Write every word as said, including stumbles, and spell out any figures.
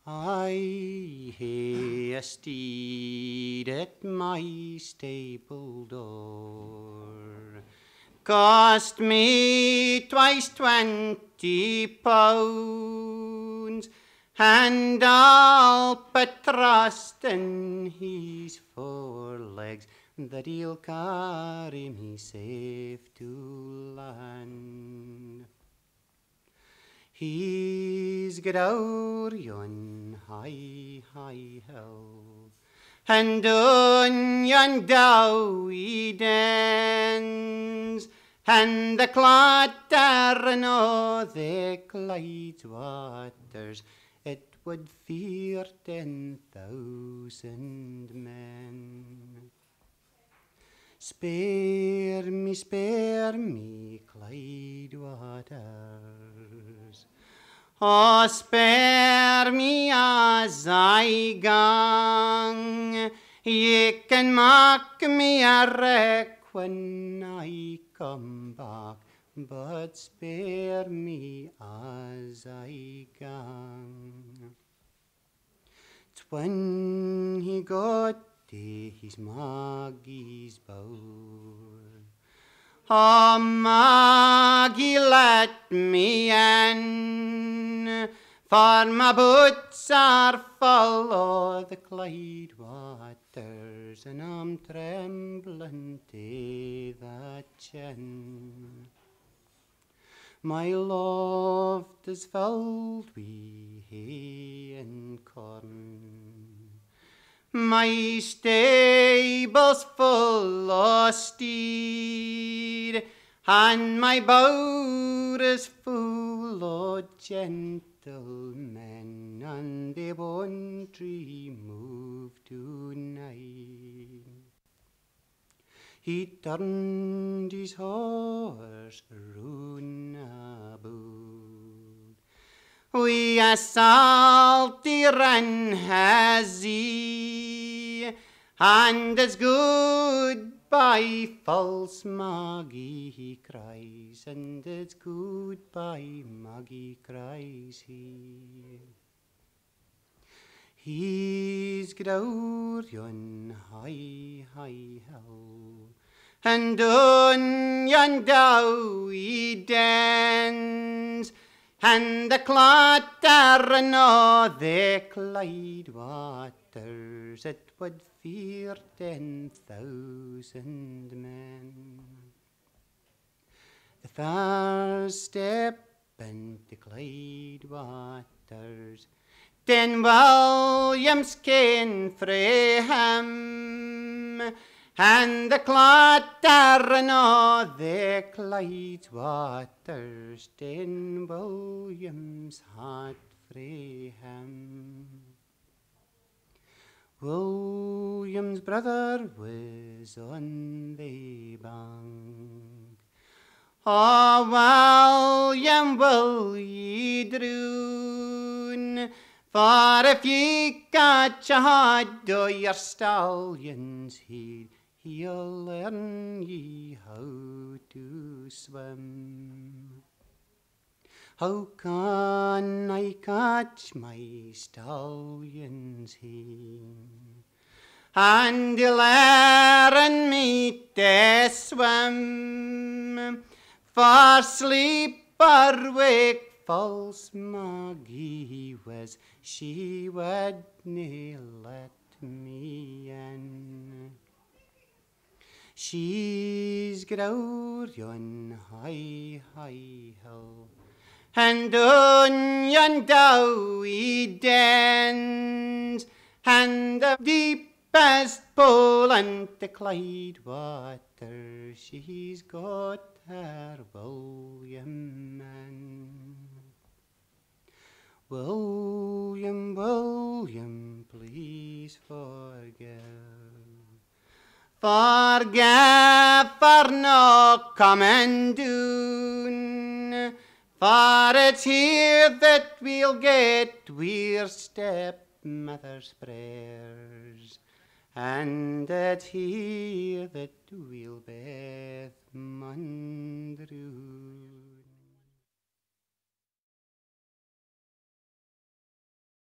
I hae a steed at my stable door, cost me twice twenty pounds, and I'll but trust in his four legs that he'll carry me safe to land. He's got ower yon high, high hill, and on yon dowie dens, and the clattering o' the Clyde waters, it would fear ten thousand men. Spare me, spare me, Clyde waters, oh, spare me as I gang. Ye can mock me a wreck when I come back, but spare me as I gang. When he got to his Maggie's bower, oh, Maggie, let me in, for my boots are full o' the Clyde waters, and I'm trembling to the chin. My loft is filled wi' hay and corn, my stable's full o' steed, and my bower is full o' gentlemen, and they won't remove tonight. He turned his horse round about, wi' a salty run has he, and it's goodbye, false Maggie, he cries, and it's goodbye, Maggie, cries he. He's got ower yon high, high hill, and on yon dowie dens, and the clattering o' the Clyde waters, it would fear ten thousand men. The first step into Clyde waters, then Williams came frae him, and the clattering o' the Clyde waters, then Williams had frae him. William's brother was on the bank. Oh, William, will ye droon? For if ye catch a had o' your stallion's head, he'll learn ye how to swim. How can I catch my stallion's head, and he'll learn me to swim? For sleep or wake, false Maggie was, she would nae let me in. She's got ower yon high, high hill, and on yon dowie dens, and the deepest pool into Clyde water, she's got her William in. William, William, please forgive. Forgive for no coming doon, for it's here that we'll get we're stepmother's prayers, and it's here that we'll bath Mandrew.